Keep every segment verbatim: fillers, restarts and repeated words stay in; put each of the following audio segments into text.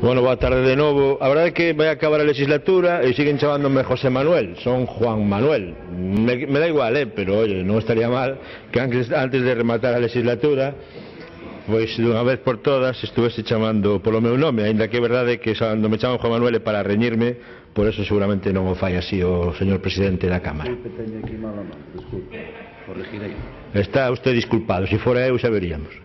Bueno, boa tarde de novo. A verdade é que vai acabar a legislatura e siguen chamándome José Manuel. Son Juan Manuel. Me, me da igual, eh, pero oye, non estaría mal que antes, antes de rematar a legislatura, pois dunha vez por todas estuvese chamando polo meu nome, aínda que é verdade que cando me chaman Juan Manuel é para reñirme, por eso seguramente non o fai así o señor presidente da Cámara. Disculpe, teño aquí mala man, disculpe, corregirei. Está usted disculpado, se fora eu xa veríamos.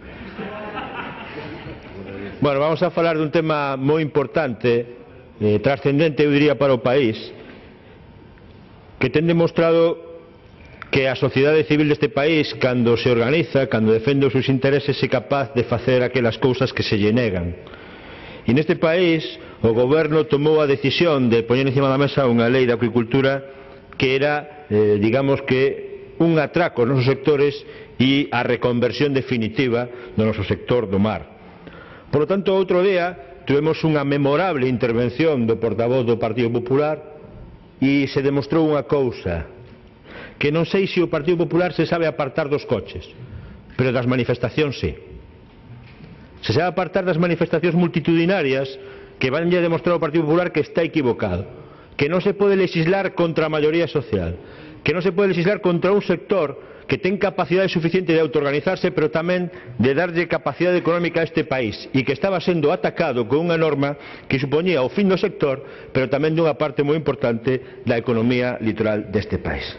Bueno, vamos a falar dun tema moi importante, eh, trascendente, eu diría, para o país, que ten demostrado que a sociedade civil deste país, cando se organiza, cando defende os seus intereses, é capaz de facer aquelas cousas que se lle negan. E neste país, o goberno tomou a decisión de poñer encima da mesa unha lei de acuicultura que era, eh, digamos que, un atraco aos nosos sectores e a reconversión definitiva do noso sector do mar. Por lo tanto, outro día tivemos unha memorable intervención do portavoz do Partido Popular e se demostrou unha cousa, que non sei se o Partido Popular se sabe apartar dos coches, pero das manifestacións sí. Se sabe apartar das manifestacións multitudinarias que van a demostrar ao Partido Popular que está equivocado, que non se pode legislar contra a maioría social, que non se pode legislar contra un sector que ten capacidade suficiente de autoorganizarse, pero tamén de darlle capacidade económica a este país, e que estaba sendo atacado con unha norma que supoñía o fin do sector, pero tamén dunha parte moi importante da economía litoral deste país.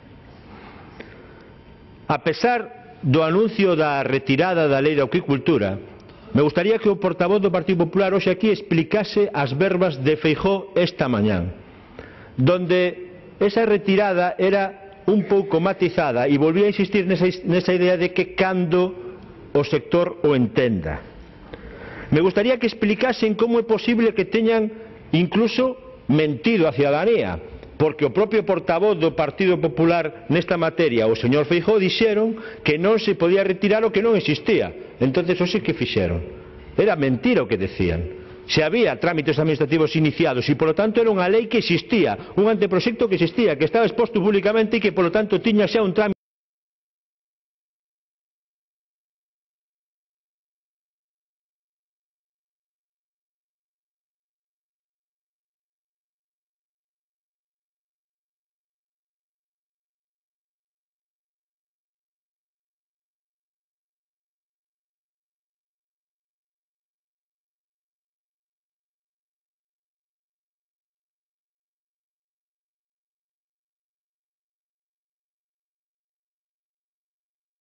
A pesar do anuncio da retirada da lei de acuicultura, me gustaría que o portavoz do Partido Popular hoxe aquí explicase as verbas de Feijóo esta mañán, donde esa retirada era un pouco matizada e volvía a insistir nesa, nesa idea de que cando o sector o entenda. Me gustaría que explicasen como é posible que teñan incluso mentido a cidadanía, porque o propio portavoz do Partido Popular nesta materia, o señor Feijóo, dixeron que non se podía retirar o que non existía. Entonces, hoxe que fixeron? Era mentira o que decían. Se había trámites administrativos iniciados e, polo tanto, era unha lei que existía, un anteproxecto que existía, que estaba exposto públicamente e que, polo tanto, tiña xa un trámite